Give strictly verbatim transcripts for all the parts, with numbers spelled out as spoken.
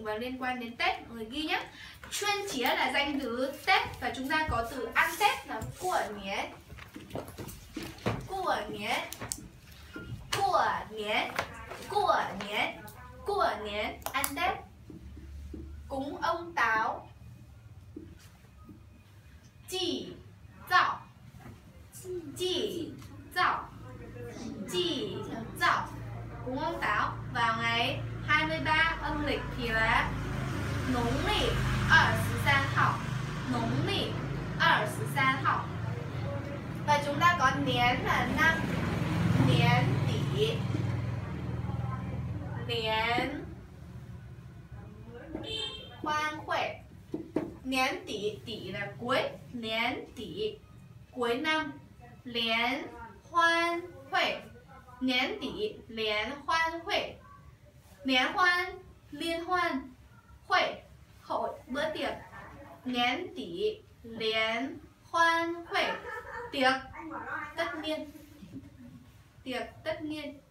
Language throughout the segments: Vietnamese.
và liên quan đến Tết, mọi người ghi nhé. Chuyên chía là danh từ Tết và chúng ta có từ ăn Tết là của niên. Của niên. Của niên. Của niên. Của niên ăn Tết. Cúng ông Táo.祭灶.祭灶.祭灶. Cúng ông Táo vào ngày hai mươi ba âm lịch thì là nông lịch hai mươi ba hào. Nông lịch hai mươi ba hào. Và chúng ta có niên là năm. Niên tỷ. Niên hoan huệ. Niên tỷ, tỷ là cuối. Niên tỷ cuối năm. Liên hoan huệ. Niên tỷ liên hoan huệ. Niên hoan liên hoan. Huệ hội bữa tiệc. Niên tỷ liên hoan huệ. Tiệc tất niên. Tiệc tất niên.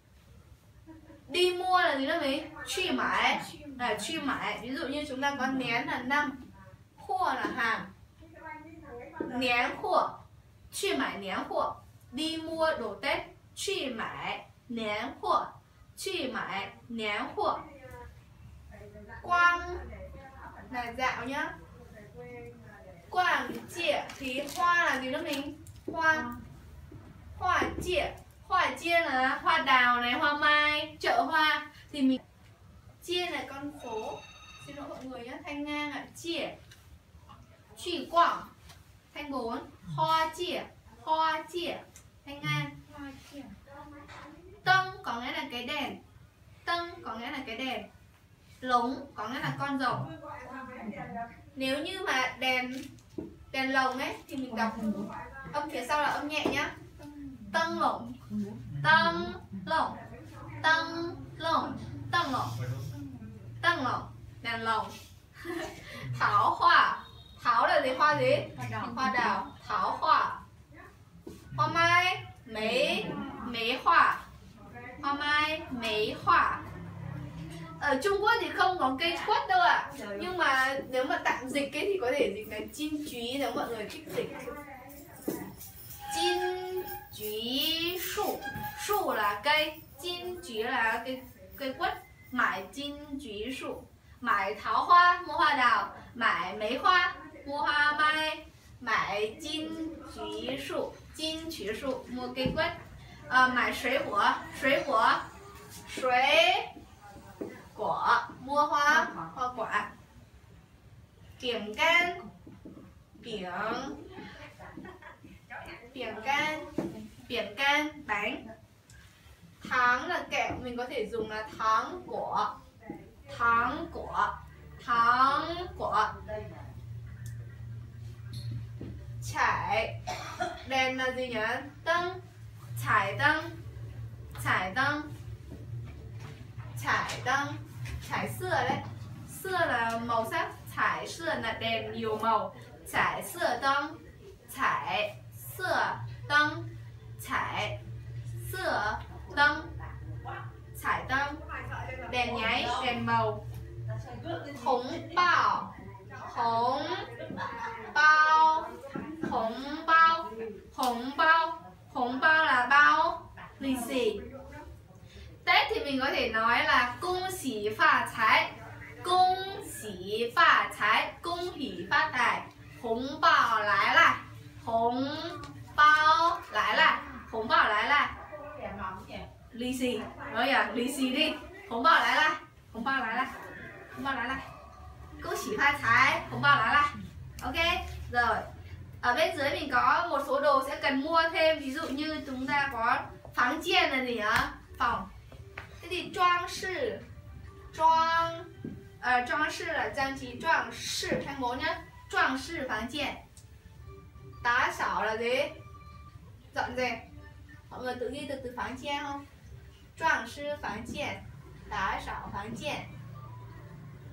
Đi mua là gì đó mình? Truy mãi. Là truy mãi. Ví dụ như chúng ta có nén là năm, khua là hàng. Nén khua. Truy mãi nén khua. Đi mua đồ Tết. Truy mãi nén khua. Truy mãi nén khua. Quang là dạo nhá. Quang chia thì hoa là gì đó mình? Hoa. Hoa chia. Hoa chia là hoa đào này, hoa mai, chợ hoa. Thì mình chia là con số. Xin lỗi mọi người nhé, thanh ngang ạ. Chia. Truy quảng. Thanh bốn. Hoa chia. Hoa chia. Thanh ngang. Tân có nghĩa là cái đèn. Tân có nghĩa là cái đèn. Lống có nghĩa là con rồng. Nếu như mà đèn đèn lồng ấy thì mình đọc âm phía sau là âm nhẹ nhá. Tân lồng. Tân lồng. Tân lồng. Tân lồng. Tân lồng. Đèn lồng. Tháo hoa. Tháo là gì? Hoa gì? Hoa đào. Tháo hoa. Hoa mai. Mấy. Mấy hoa. Hoa mai. Mấy hoa. Ở Trung Quốc thì không có cây quất đâu ạ. À. Nhưng mà nếu mà tạm dịch ấy thì có thể dịch là chim chúy nếu mọi người thích dịch. Chim chúy sụ. Sụ là cây. Chim chúy là cây, cây quất. Mải chim chúy sụ. Mải tháo hoa, mua hoa đào. Mải mấy hoa, mua hoa mai. Mải chim chúy sụ. Chim chúy sụ, mua cây quất. À, mải suối quả. Suối quả. Suối quả, mua hoa, hoa quả. Biển can. Biển. Biển can. Biển can, bánh. Tháng là kẹo, mình có thể dùng là tháng của. Tháng của. Tháng của. Chải. Đèn là gì nhỉ? Tân. Chải tân. Chải tân. Chải tân. Chải sữa đấy. Sữa là màu sắc. Chải sữa là đèn nhiều màu. Chải sữa tân. Chải sữa tân. Chải sữa tân. Chải tân. Đèn nháy, đèn màu. Hống bao. Hống bao. Hống bao. Hống bao. Hống bao là bao lì xì. Tết thì mình có thể nói là cung xỉ phát thái. Cung xỉ phát thái. Cung hỷ phát tài. Hống bao lái lại. Hống bao lái lại. Hống bao lái lại. Lì xì. Nói à, lì xì đi. Hống bao lái lại. Hống bao lái lại. Hống bao lái lại. Cung xỉ phát thái. Hống bao lái lại. Ok, rồi. Ở bên dưới mình có một số đồ sẽ cần mua thêm. Ví dụ như chúng ta có pháng chiên là gì ạ? Phòng. Thế thì trang sư. Trang uh, trang sư là trang trí. Trang sư thanh bố nhá. Trang sư pháng chiên. Đá xảo là gì? Dọn dẹp. Mọi người tự ghi từ từ pháng chiên không? Trang sư pháng chiên. Đá xảo pháng chiên.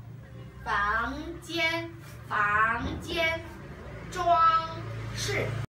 Pháng chiên. Pháng chiên. Trang sư.